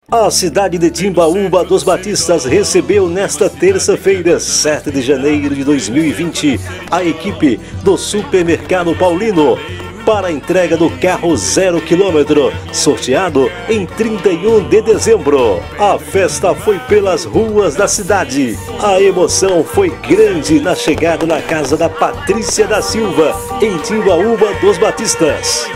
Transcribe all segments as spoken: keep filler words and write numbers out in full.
A cidade de Timbaúba dos Batistas recebeu nesta terça-feira, sete de janeiro de dois mil e vinte, a equipe do Supermercado Paulino para a entrega do carro zero quilômetro, sorteado em trinta e um de dezembro. A festa foi pelas ruas da cidade. A emoção foi grande na chegada na casa da Patrícia da Silva, em Timbaúba dos Batistas.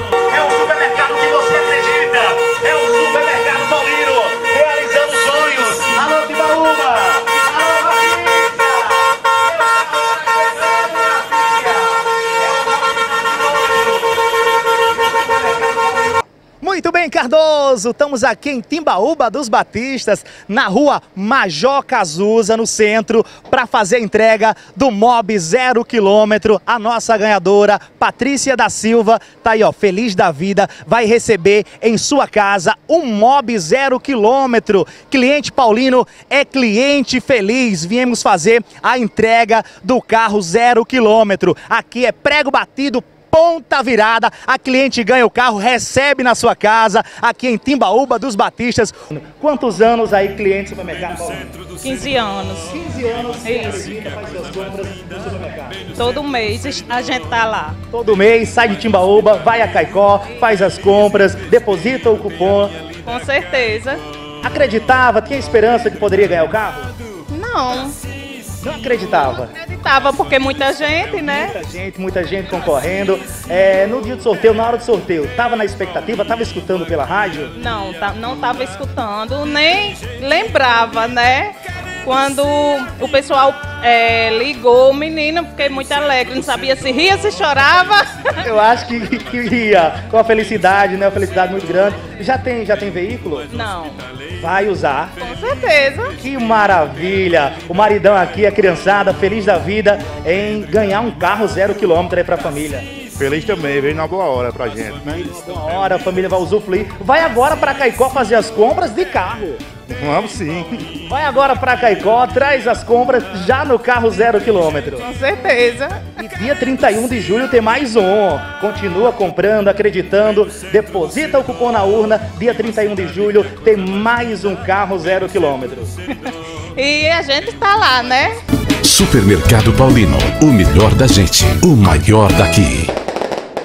Muito bem, Cardoso, estamos aqui em Timbaúba dos Batistas, na rua Major Cazuza, no centro, para fazer a entrega do Mob zero quilômetro. A nossa ganhadora, Patrícia da Silva, tá aí, ó, feliz da vida, vai receber em sua casa um Mob zero quilômetro. Cliente paulino é cliente feliz. Viemos fazer a entrega do carro zero quilômetro. Aqui é prego batido, ponta virada, a cliente ganha o carro, recebe na sua casa, aqui em Timbaúba dos Batistas. Quantos anos aí, cliente do supermercado? quinze anos. quinze anos, isso. Faz suas compras no supermercado. Todo mês a gente tá lá. Todo mês sai de Timbaúba, vai a Caicó, faz as compras, deposita o cupom. Com certeza. Acreditava, tinha esperança que poderia ganhar o carro? Não. Não acreditava? Acreditava, porque muita gente, né? Muita gente, muita gente concorrendo. É, no dia do sorteio, na hora do sorteio, tava na expectativa, tava escutando pela rádio? Não, tá, não tava escutando, nem lembrava, né? Quando o pessoal é, ligou o menino, fiquei muito alegre, não sabia se ria, se chorava. Eu acho que, que ria, com a felicidade, né? Uma felicidade muito grande. Já tem, já tem veículo? Não. Vai usar? Com certeza. Que maravilha! O maridão aqui, a criançada, feliz da vida em ganhar um carro zero quilômetro aí pra família. Feliz também, veio na boa hora pra gente, né? Na boa hora, a família vai usufruir. Vai agora pra Caicó fazer as compras de carro. Vamos sim. Vai agora pra Caicó, traz as compras já no carro zero quilômetro. Com certeza. E dia trinta e um de julho tem mais um. Continua comprando, acreditando, deposita o cupom na urna. Dia trinta e um de julho tem mais um carro zero quilômetro. E a gente tá lá, né? Supermercado Paulino, o melhor da gente, o maior daqui.